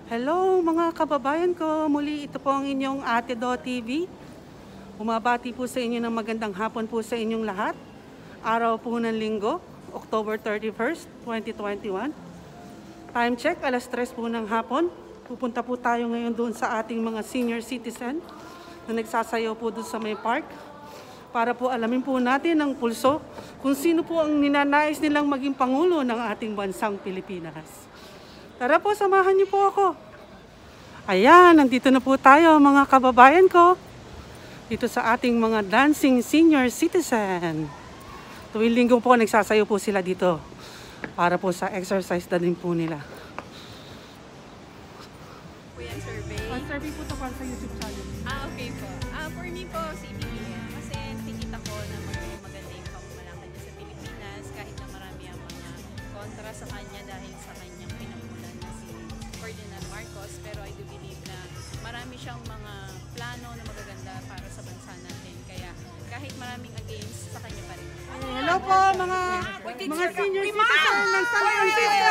Hello mga kababayan ko, muli ito po ang inyong Ate Do TV. Bumabati po sa inyo ng magandang hapon po sa inyong lahat. Araw po ng linggo, October 31st, 2021. Time check, alas 3 po ng hapon. Pupunta po tayo ngayon doon sa ating mga senior citizen na nagsasayaw po doon sa may park. Para po alamin po natin ang pulso kung sino po ang ninanais nilang maging pangulo ng ating bansang Pilipinas. Tara po, samahan niyo po ako. Ayan, nandito na po tayo mga kababayan ko. Dito sa ating mga dancing senior citizen. Tuwing linggo po nagsasayaw po sila dito. Para po sa exercise na din po nila. Po yan, survey. Survey po ito para sa YouTube channel. Okay po. For me po, si Biblia. Kasi nakikita ko na maganda yung pamamalakan niya sa Pilipinas kahit na marami ang mga kontra sa kanya dahil sa kanyang pinangmulan na si Ferdinand Marcos. Pero I do believe na marami siyang mga plano na magaganda para sa bansa natin. Kaya kahit maraming against, sa kanya pa rin. Hello po mga senior citizen ng San Francisco.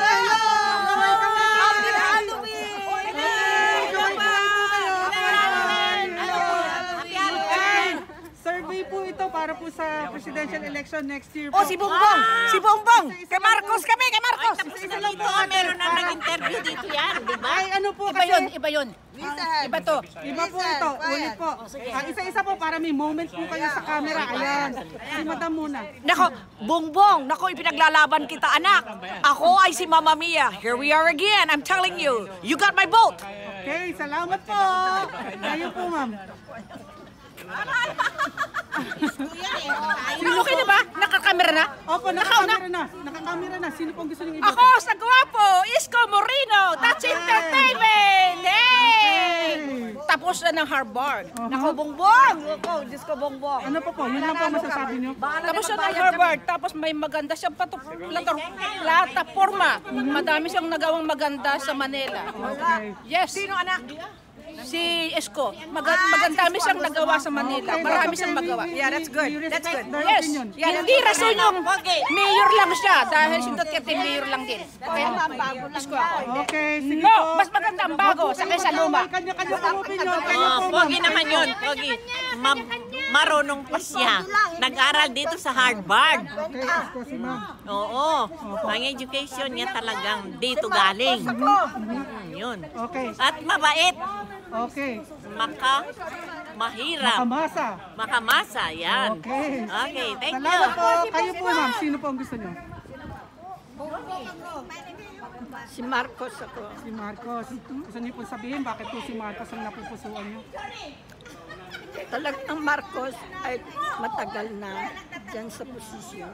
Survey po ito para po sa presidential election next year po. Oh, si Bongbong! Si Bongbong! Kay Marcos kami! Kay Marcos! Isa lang po, meron na nag-interview dito yan, di ba? Ay, ano po Iba kasi? yun! Iba yun! Iba to! Iba po ito. Ulit po. Ang isa-isa po para may moment po kayo sa camera. Ayan. Si Madam muna. Nako, Bongbong! Nako, ipinaglalaban kita, anak! Ako ay si Mama Mia. Here we are again. I'm telling you. You got my vote! Okay, salamat po. Kayo po, ma'am. Okay na ba? Nakakamera na? Opo, nakakamera na. Nakakamera na. Sino pong gusto niyong Ako sa gwapo! Isko Moreno! That's entertainment! Hey! Tapos na ng Harvard. Nako, Bongbong! Nako, Diyos ko, Bongbong. Ano po po? Yun lang po masasabi niyo. Tapos na ng Harvard, tapos may maganda siyang plataforma. Madami siyang nagawang maganda sa Manila. Okay. Yes. Sino anak? Si Esko. Magandami siyang nagawa sa Manila. Marami siyang magawa. Yeah, that's good. That's good. Yes. Hindi rason yung mayor lang siya dahil si Duterte mayor lang din. Okay, Esko ako. Okay, sige po. No, mas maganda ang bago sa kaysa luma. Kanya-kanya po opinion. Kayo po, ma'am. Pogi naman yun, Pogi. Marunong pa siya. Nag-aral dito sa Harvard. Okay, Isko si ma'am. Oo. Ang education niya talagang dito galing. Yun. Okay. At mabait. Okay. Mahirap. Kamasa. Makamasa. Yan. Okay. Okay, thank you. Salamat po. Kayo po, ma'am. Sino po ang gusto niyo? Si Marcos ako. Si Marcos. Gusto niyo po sabihin bakit po si Marcos ang napupusuan niyo? Talagang Marcos ay matagal na dyan sa posisyon.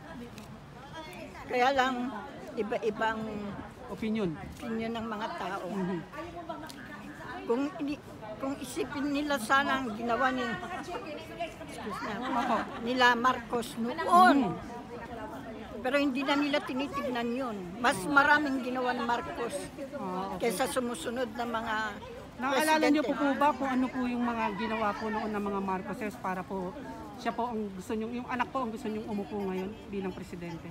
Kaya lang iba-ibang Opinion. opinion ng mga tao. Kung isipin nila sana ang ginawa nila Marcos noon. Pero hindi na nila tinitignan yun. Mas maraming ginawa ni Marcos kaysa sumusunod na mga Naalala niyo po ba kung ano po yung mga ginawa po noon ng mga Marcoses para po siya po ang gusto niyo, yung anak po ang gusto niyo umupo ngayon bilang presidente?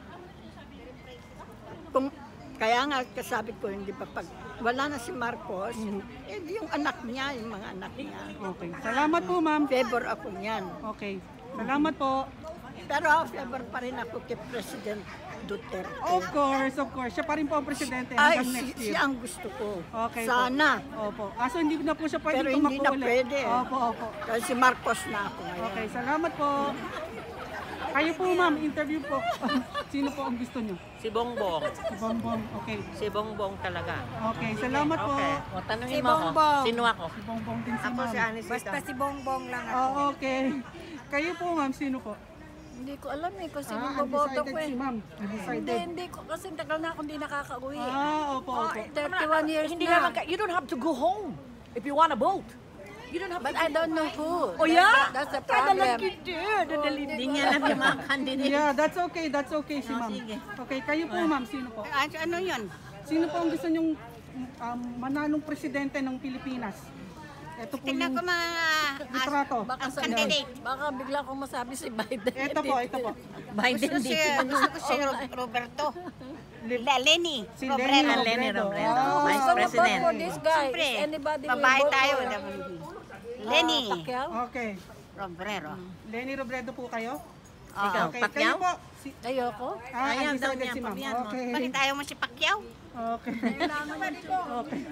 Kaya nga kasabi ko, hindi pa pag wala na si Marcos, yung anak niya, yung mga anak niya. Okay. Salamat po, ma'am. Favor ako niyan. Okay. Salamat po. Pero favor pa rin ako kay President Duterte. Of course. Siya pa rin po ang presidente Ay, hanggang next year. siya ang gusto ko. Okay Sana. Po. Opo. Aso hindi na po siya pwede Pero hindi tumakbo na ulit. pwede. Opo. Kasi si Marcos na ako ngayon. Okay, salamat po. Kayo po, ma'am, interview po. Sino po ang gusto niyo? Si Bongbong. Si Bongbong. Okay. Si Bongbong talaga. Okay, salamat po. Okay. O, tanungin Si mo ako. Bongbong. Sino ako? Si Bongbong din si ma'am. Basta si Bongbong lang ako. Oh, okay. Kayo po, ma'am, sino po? Hindi ko alam eh kasi Undecided boboto ko eh. si ma'am. Undecided. Hindi ko kasi tagal na akong hindi nakakauwi. Opo. 31 years Hindi na. naman you don't have to go home if you want to vote. You don't have But to. I don't know who. Oh yeah? That's the problem. Hindi niya alam yung mga candidate. Yeah, that's okay si ma'am. sige. Okay, kayo po, ma'am, sino po? Ano yun? Sino po ang gusto niyong manalong presidente ng Pilipinas? Ito po Tingnan yung ko mga litrato. Baka sa candidate. Baka bigla kong masabi si Biden. Ito po, ito po. Biden Gusto ko si Roberto. Lenny. Si Robredo. Lenny Robredo, Ah, Vice So, President. for this guy, Siyempre, is anybody will babae vote tayo. for, Lenny. Pacquiao? Okay. Robrero. Lenny Robredo po kayo? Ikaw, Okay, Pacquiao? kayo po. Si, Ayoko. Ayaw daw undecided niya, si ma'am. pabiyan mo. Okay. Bakit ayaw mo si Pacquiao? Okay. Okay.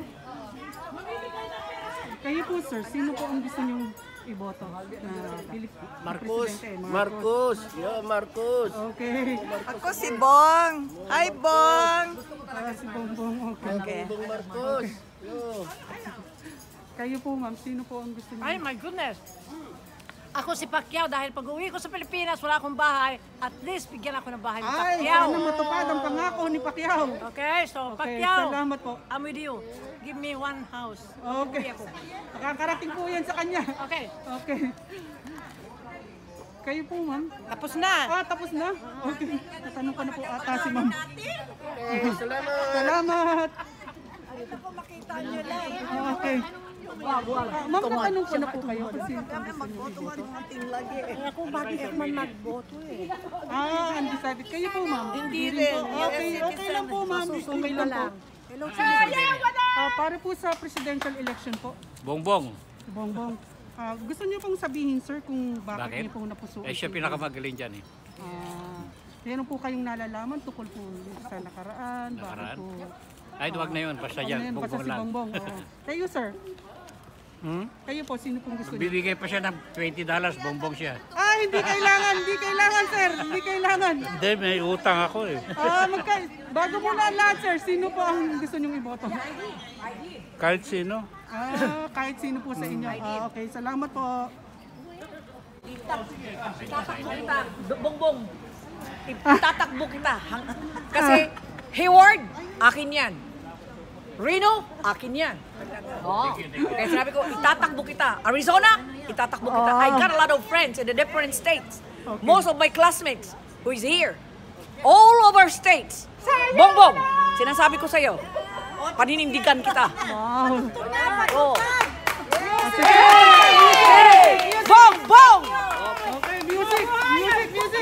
Kayo po, sir, sino po ang gusto niyong iboto na Marcos. presidente? Marcos. Yo, Marcos. Okay. Ako si Bong. Hi, Bong. Si Bongbong. Okay. Bong Marcos. Yo. Kayo po, ma'am, sino po ang gusto niyo? Ay, my goodness. Ako si Pacquiao dahil pag uwi ko sa Pilipinas, wala akong bahay. At least, bigyan ako ng bahay ni Ay, Pacquiao. sana matupad ang pangako ni Pacquiao. Okay, so Okay, Pacquiao, salamat po. I'm with you. Give me one house. Okay. Nakakarating po yan sa kanya. Okay. Okay. Kayo po, ma'am? Tapos na. Ah, tapos na? Okay. Natanong ko na po ata si ma'am. Salamat. Salamat! Okay. Ma'am, natanong ko na po kayo kasi Ako, bakit ako man magboto eh? undecided. Kayo po, ma'am? Hindi rin. po. Okay, okay lang po, ma'am. Okay lang po. Hello, Para po sa presidential election po, Bongbong. Bongbong. Gusto niyo pong sabihin, sir, kung bakit Bakit? niyo pong napusuan? Eh siya pinakamagaling dyan eh. Meron po kayong nalalaman tukol po sa nakaraan? Nakaraan? Bakit po? Ay, huwag na yun. Basta Ano yan. yun? Basta Bongbong si lang. Bongbong. Oo. Kayo, sir? Hmm? Kayo po, sino pong gusto niyo? Bibigay pa siya ng $20. Bongbong siya. Hindi kailangan, hindi kailangan, sir. Hindi kailangan. Hindi, may utang ako eh. Bago po na lahat, sir, sino po ang gusto niyong iboto? Kahit sino. Kahit sino po sa inyo. Okay, salamat po. Bongbong. Itatakbo kita. Kasi Hayward, akin yan. Reno, akin yan. Oh. Kaya sinabi ko, itatakbo kita. Arizona, itatakbo kita. I got a lot of friends in the different states. Most of my classmates who is here. All over states. Bongbong, sinasabi ko sa'yo, paninindigan kita. Wow. Oh. Bongbong! Okay, music, music, music.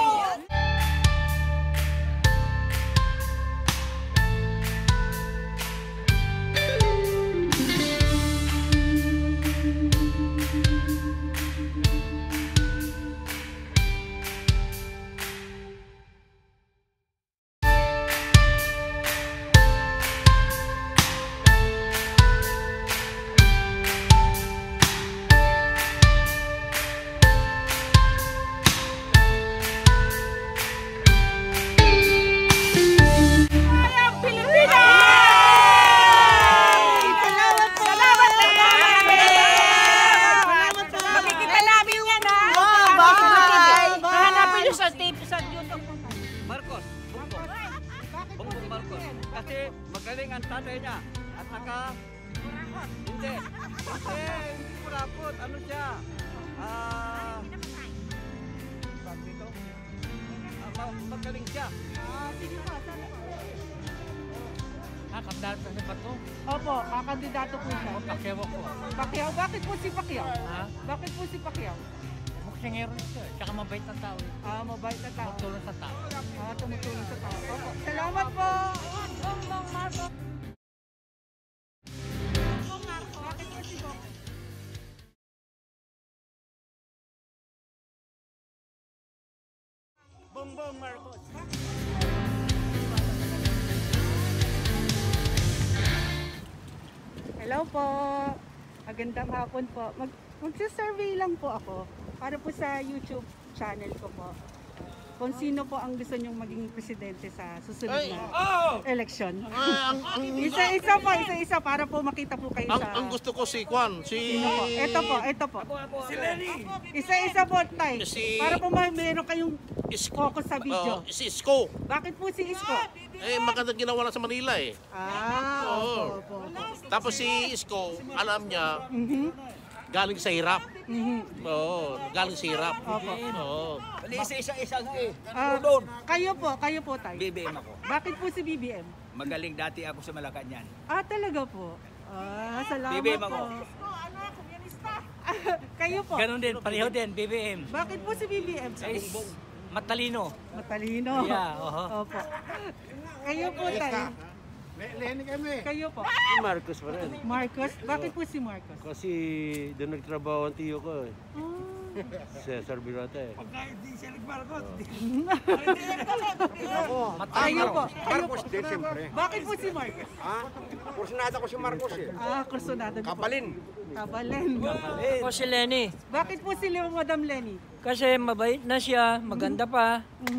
Makikita namin yan, ha? Hahanapin nyo sa tape sa YouTube. Marcos, Bongbong Marcos. Kasi magaling ang tatay niya. At saka, hindi. Kasi hindi kurapot. Ano siya? Bakit dito? Magaling siya. Kandidato na ba ito? Opo, kakandidato po siya. Pacquiao ako. Pacquiao, bakit po si Pacquiao? Bakit po si Pacquiao? Boksingero siya. Tsaka mabait na tao. Mabait na tao. Tulong sa tao. Tumutulong sa tao. Opo, salamat po. Bongbong Marcos. Hello po. Magandang hapon po. Magsa-survey lang po ako para po sa YouTube channel ko po. Kung sino po ang gusto nyong maging presidente sa susunod na election. Isa-isa po, isa-isa para po makita po kayo sa... Ang gusto ko si Kwan, si... Sino po? Ito po. Si Lenny. Isa-isa po, Tay. Para po meron kayong focus sa video. Si Isko. Bakit po si Isko? Magandang ginawa na sa Manila eh. Opo. Tapos si Isko, alam niya, galing sa hirap. Oo, galing sa hirap. Oo. Isa-isa nga eh. Kayo po, Tay. BBM ako. Bakit po si BBM? Magaling dati ako sa Malacanang. Talaga po. Salamat BBM po. ako. Kayo po. Ganon din, pareho din, BBM. Bakit po si BBM? Ay, matalino. Matalino. Yeah, oho. Opo. Kayo po, Tay. Lenny kami. Kayo po. Marcos pa rin. Marcos? Bakit po si Marcos? Kasi doon nagtrabaho ang tiyo ko eh. Cesar Birata eh. Hindi siya nag-Marcos. Ako. Kayo po. Marcos din siyempre. Bakit po si Marcos? Kursunada ko si Marcos eh. Kursunado. Kabalin. Kabalin. Ako si Lenny. Bakit po si Madam Lenny? Kasi mabait na siya, maganda pa.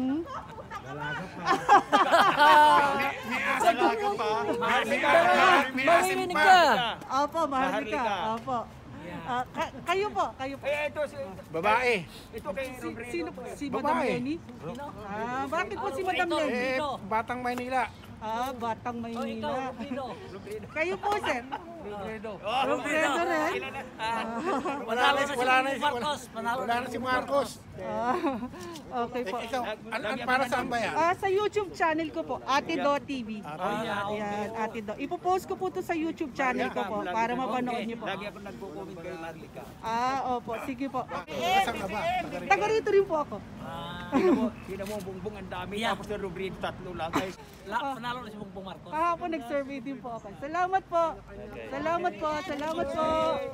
May asalaga pa. May asim Mahihinig pa. ka. Opo, Maharlika. Opo. Kayo po. Ito si... Babae. Ito kay Robredo. Sino po? Si Madam Babae. Lenny? Bakit po si Madam Lenny? Batang Maynila. Batang Oh, ikaw, Maynila. Robredo. Kayo po, sir? Robredo. Robredo rin? Wala na si Marcos. Okay po. Ikaw, para saan ba yan? Sa YouTube channel ko po, Ate Do TV. Ayan, Ate Do. Ipopost ko po to sa YouTube channel ko po para mapanood niyo po. Lagi ako nagko-comment kay Marlica. Opo. Sige po. Saan ka ba? Taga rito rin po ako. Sino mo, Bongbong ang dami. Tapos si Robredo, 3 lang. Guys, Panalo na si Bongbong Marcos. Kahapon nag-survey din po ako. Salamat po. Salamat po. Salamat po.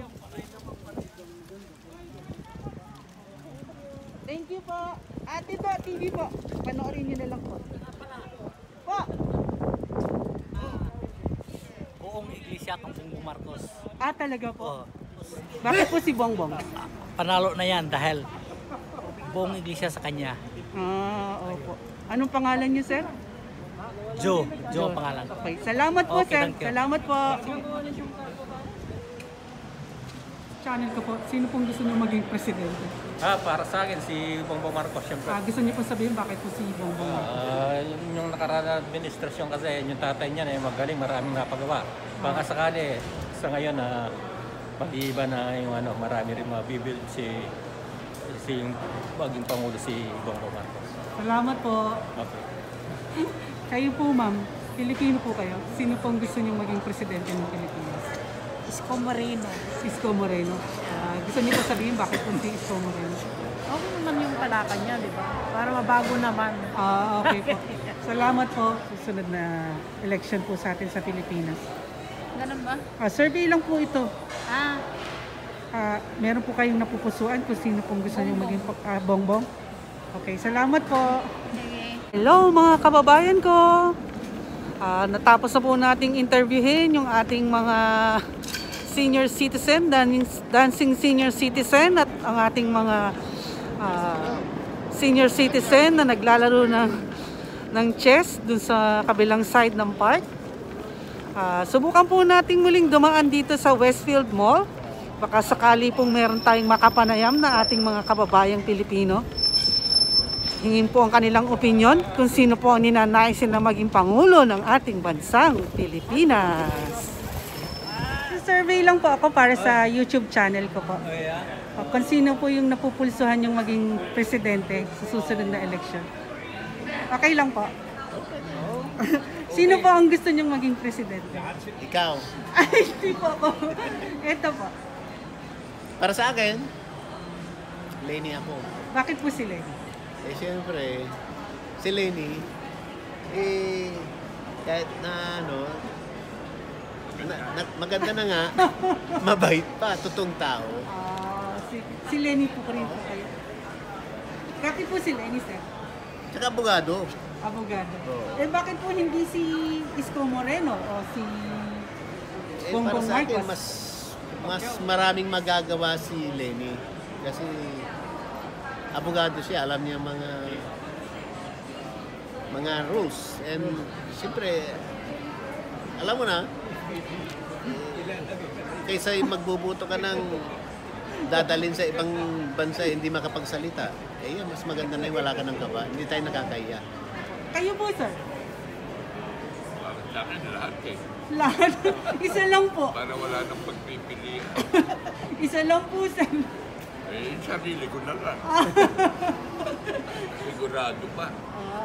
Thank you po. Ate Do TV po. Panoorin niyo na lang po. Po. Buong iglesia itong Bongbong Marcos. Talaga po. Bakit po si Bongbong? Panalo na yan dahil buong iglesia sa kanya. Opo. Anong pangalan niyo, sir? Joe ang pangalan. Okay. Salamat po, Okay, sir. thank you. Salamat po. Channel ko po, sino pong gusto niyo maging presidente? Para sa akin, si Bongbong Marcos, siyempre. Gusto niyo po sabihin bakit po si Bongbong Marcos? Yung nakaraan na administrasyon kasi, yung tatay niya na magaling, maraming napagawa. Baka sakali, sa ngayon na pag-iiba na yung marami rin mabibuild si yung maging Pangulo si Bongbong Marcos. Salamat po. Okay. Kayo po, ma'am, Pilipino po kayo. Sino pong gusto niyo maging presidente ng Pilipinas? Isko Moreno. Isko Moreno. Gusto niyo po sabihin bakit po si Isko Moreno? Okay naman yung palaka niya, di ba? Para mabago naman. Okay po. Salamat po. Susunod na election po sa atin sa Pilipinas. Ganun ba? Survey lang po ito. Meron po kayong napupusuan kung sino pong gusto niyo maging Bongbong? Okay, salamat po. Hello mga kababayan ko. Natapos na po nating interviewin yung ating mga senior citizen, dancing senior citizen at ang ating mga senior citizen na naglalaro ng chess dun sa kabilang side ng park. Subukan po nating muling dumaan dito sa Westfield Mall. Baka sakali pong meron tayong makapanayam na ating mga kababayang Pilipino. Hingin po ang kanilang opinion kung sino po ang ninanaisin na maging Pangulo ng ating bansang Pilipinas. Survey lang po ako para sa YouTube channel ko po. Kung sino po yung napupulsuhan yung maging presidente sa susunod na election. Okay lang po. Sino po ang gusto niyong maging presidente? Ikaw. Ay, hindi po ako. Ito po. Para sa akin, Lenny ako. Bakit po si Lenny? Siyempre, si Lenny, kahit na maganda na nga, mabait pa, totoong tao. Si Lenny po rin po kayo. Bakit po si Lenny, sir? Tsaka abogado. Abogado. Bakit po hindi si Isko Moreno o si Bongbong Para sa akin, Marcos? mas maraming magagawa si Lenny. Kasi abogado siya, alam niya mga rules. And siyempre, alam mo na, kaysa magbubuto ka ng dadalhin sa ibang bansa hindi makapagsalita, yan, mas maganda na yung wala ka ng kaba. Hindi tayo nakakaya. Kayo po, sir? Lahat eh. Lahat? Isa lang po. Para wala nang pagpipilian. Isa lang po, sir. Sarili ko na lang. Sigurado pa.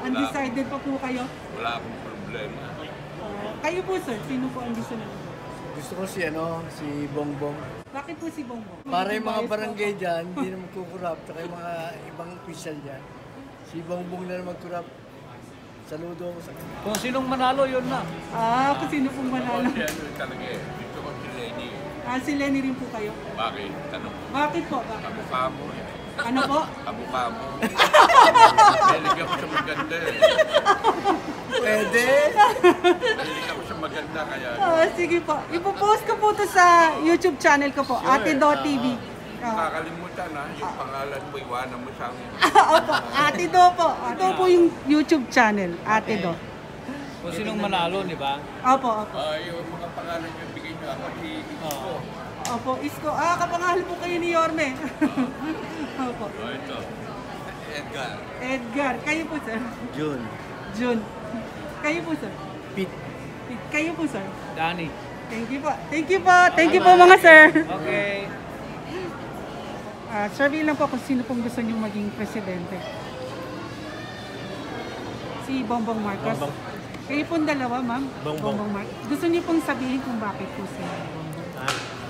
Undecided pa po kayo? Wala akong problema. Kayo po, sir? Sino po ang gusto nyo? Gusto ko si Bongbong. Bakit po si Bongbong? Para yung mga barangay dyan, hindi na magkukurap. Tsaka yung mga ibang official dyan. Si Bongbong na magkurap. Saludo ako sa kanya. Kung sinong manalo, yun na. Kung sino pong manalo. Kasi ano talaga eh. Dito ko si Lenny. Si Lenny rin po kayo. Bakit? Tanong ko. Bakit po? Bakit? Kamukha mo eh. Ano po? Kamukha mo. Mahilig ako sa maganda eh. Pwede. Mahilig ako sa maganda kaya. Sige po. Ipopost ko po to sa YouTube channel ko po. Sure. Ate Do TV. Kakalimutan ha, yung pangalan mo, iwanan mo sa amin. Opo, Ate Do po. Ito po yung YouTube channel, Ate Do. Kung sinong manalo, di ba? Opo. Yung mga pangalan yung bigay nyo ako si Isko. Opo, Isko. Kapangalan po kayo ni Yorme. Opo. Ito. Edgar. Edgar. Kayo po, sir? Jun. Kayo po, sir? Pete. Kayo po, sir? Danny. Thank you po. Thank you po mga sir. Okay. Survey lang po kung sino pong gusto nyo maging presidente. Si Bongbong Marcos. Kayo pong dalawa, ma'am. Bongbong Marcos. Gusto nyo pong sabihin kung bakit po si Bongbong?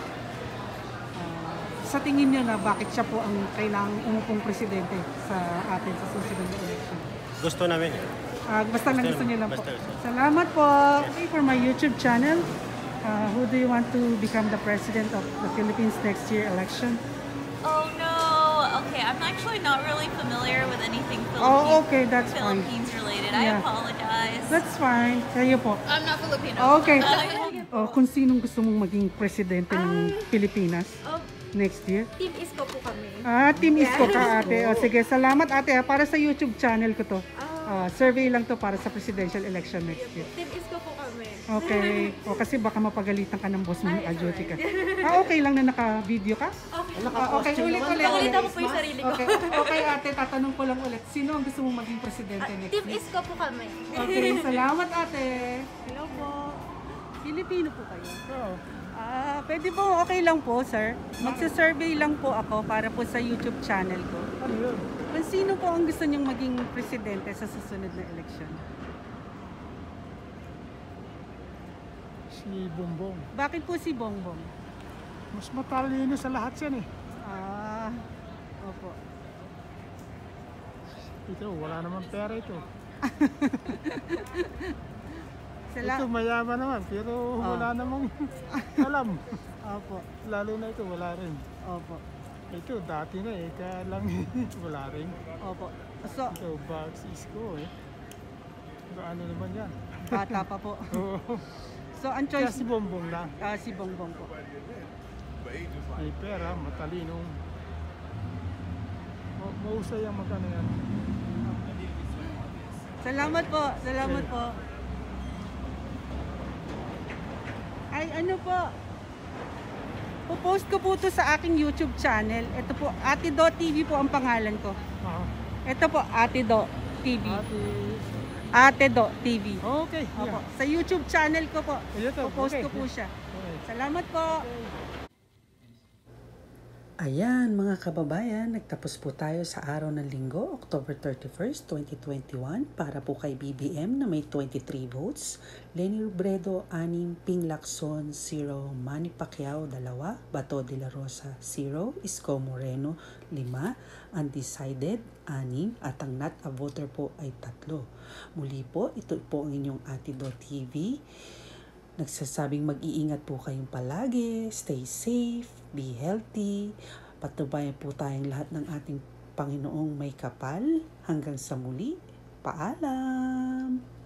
Sa tingin nyo na bakit siya po ang kailangang umupong presidente sa atin sa susunod na election? Gusto namin. Basta lang gusto nyo lang po. Salamat po. For my YouTube channel, who do you want to become the president of the Philippines next year election? Oh no. Okay, I'm actually not really familiar with anything Okay, that's fine. Philippines related. I apologize. That's fine. Kayo po. I'm not Filipino. Okay. Kung sinong gusto mong maging presidente ng Pilipinas next year? Team Isko po kami. Team Isko ka, ate. Sige, salamat ate. Para sa YouTube channel ko to. Survey lang to para sa presidential election next year. Team Isko po kami. Okay. Kasi baka mapagalitan ka ng boss mo, ajuti ka. Okay lang na naka-video ka? Okay, ulit. Pakalitan ko po yung sarili ko. Okay ate, tatanong ko lang ulit. Sino ang gusto mong maging presidente next Team year? Isko po kami. Okay, salamat ate. Hello po. Filipino po kayo? Oo. Pwede po, okay lang po, sir. Magsa-survey lang po ako para po sa YouTube channel ko. Ano yun? Kung sino po ang gusto niyong maging presidente sa susunod na eleksyon? Si Bongbong. Bakit po si Bongbong? Mas matalino sa lahat yan eh. Opo. Ito, wala naman pera ito. Ito mayaman naman, pero wala namang alam. Opo. Lalo na ito, wala rin. Opo. Ito, dati na eh, kaya lang wala rin. Opo. Ito, Bags Isko eh. Pero ano naman yan? Bata pa po. So, ang choice... Kaya si Bongbong lang. Si Bongbong po. May pera, matalino. Mausay ang magkano yan. Salamat po. Salamat po. Ay, ano po? Popost ko po to sa aking YouTube channel. Ito po, Ate Do TV po ang pangalan ko. Ito po, Ate Do TV. Ate Do TV. Okay. Opo. Sa YouTube channel ko po. Popost ko po siya. Salamat po. Ayan mga kababayan, nagtapos po tayo sa araw ng linggo, October 31st, 2021 para po kay BBM na may 23 votes, Lenny Robredo 6, Ping Lacson 0, Manny Pacquiao 2, Bato de la Rosa 0, Isko Moreno 5, Undecided 6 at ang not a voter po ay 3. Muli po, ito po ang inyong Ate Do TV. Nagsasabing mag-iingat po kayong palagi, stay safe, be healthy, patubayan po tayong lahat ng ating Panginoong may kapal. Hanggang sa muli, paalam!